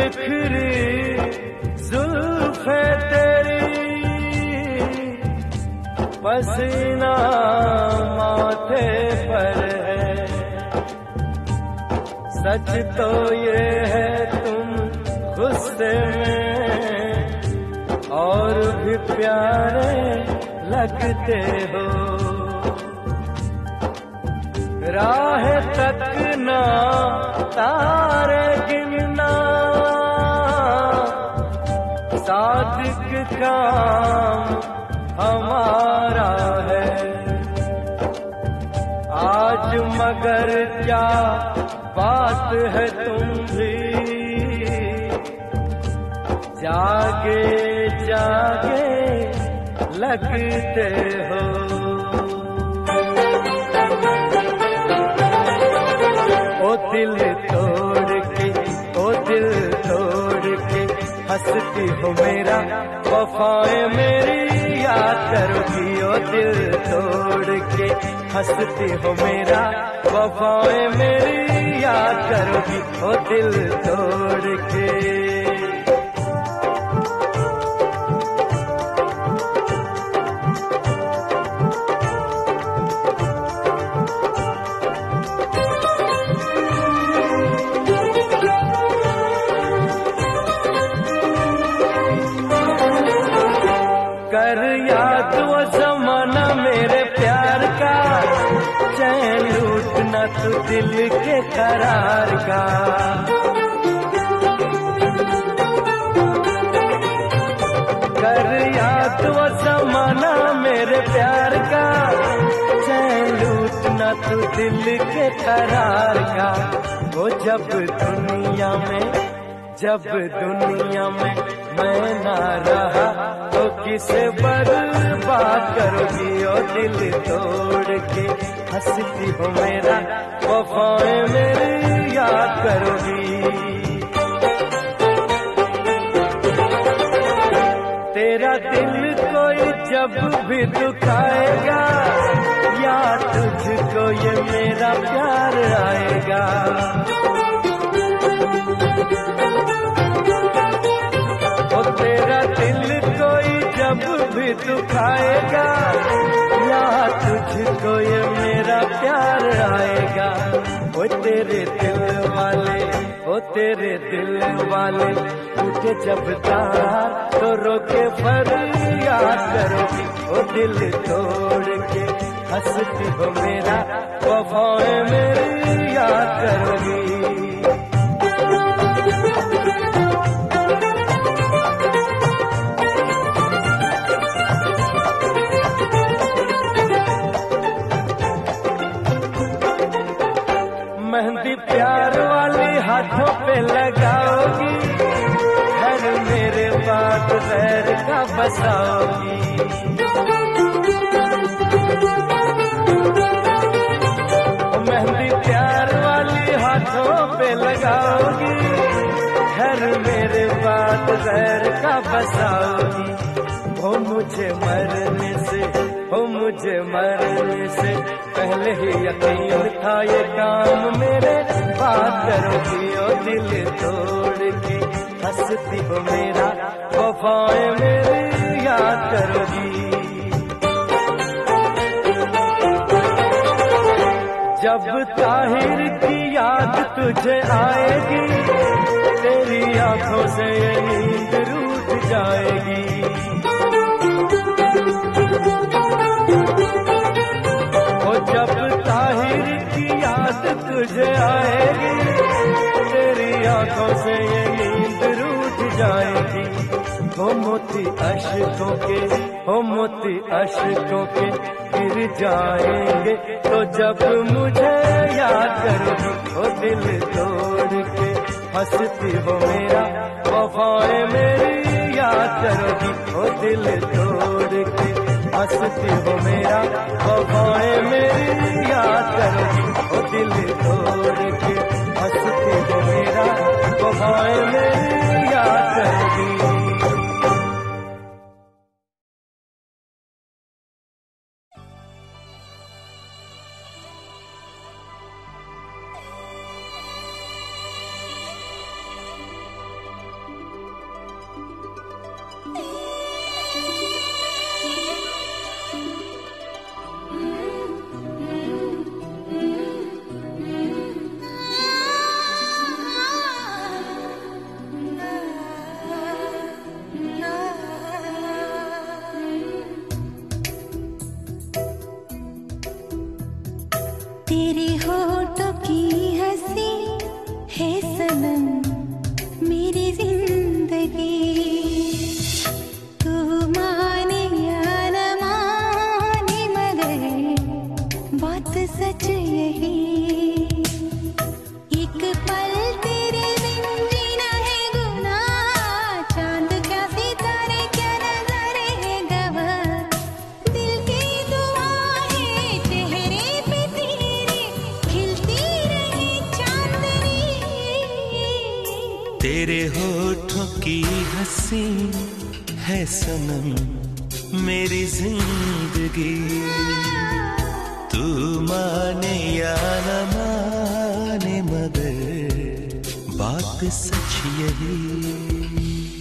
बिखरी जुल्फे तेरी, पसीना माथे पर है। सच तो ये है तुम गुस्से में और भी प्यारे लगते हो। राह तकना तारे गिनना सादिक काम हमारा है। आज मगर क्या बात है तुम भी जागे जागे लगते हो। ओ दिल तोड़ के, ओ दिल तोड़ के हंसती हो मेरा, वफाएं मेरी याद करोगी। ओ दिल तोड़ के हंसती हो मेरा, वफाएं मेरी याद करोगी। ओ दिल तोड़ के। कर याद वो जमाना मेरे प्यार का, चैन लूटना तू दिल के करार का। कर याद वो जमाना मेरे प्यार का, चैन लूटना तू दिल के करार का। वो जब दुनिया में, जब दुनिया में मैं ना रहा तो किसे बर्बाद करोगी। ओ दिल तोड़ के हंसती हो मेरा, वफाएं मेरी याद करोगी। तेरा दिल कोई जब भी दुखाएगा, या तुझको ये मेरा प्यार आएगा। तेरा दिल कोई जब भी दुखाएगा, या तुझको ये मेरा प्यार आएगा। ओ तेरे दिल वाले, ओ तेरे दिल वाले उठे जब तार तो रोके फरियाद करोगी। ओ दिल तोड़ के हंसती हो मेरा, वफाएं मेरी याद करोगी। मेहंदी प्यार वाली हाथों पे लगाओगी, घर मेरे बाद गैर का बसाओगी। मेहंदी प्यार वाली हाथों पे लगाओगी, घर मेरे बाद गैर का बसाओगी। हो मुझे मरने से, हो मुझे मरने से पहले ही यकीन था ये काम मेरे बात करोगी। ओ दिल तोड़ के हंसती हो मेरा, वफाएं मेरी याद करोगी। जब ताहिर की याद तुझे आएगी, तेरी आंखों से ये नींद रूठ जाएगी। जब ताहिर की याद तुझे आएगी, तेरी आंखों से ये नींद रूठ जाएगी। हो मोती अश्कों के, हो मोती अश्कों के गिर जाएंगे तो जब मुझे याद करोगी। हो दिल तोड़ के हंसती हो मेरा, वफाएं मेरी याद करोगी। हो दिल तोड़ के हंसती हो मेरा, वफाएं मेरी याद करोगी। ओ दिल तोड़ के हंसती हो मेरा, वफाएं मेरी याद करोगी। तेरे होठों की हंसी है सनम मेरी जिंदगी। तू माने या न माने मगर बात सच यही। एक पल तेरे बिन जीना है गुनाह, चांद क्या सितारे क्या नजारे है गवाह। दिल की दुआ है चेहरे पे तेरे खिलती रहे चांदनी। तेरे होठों की हंसी है सनम मेरी जिंदगी। तू माने या न माने मगर बात सच यही।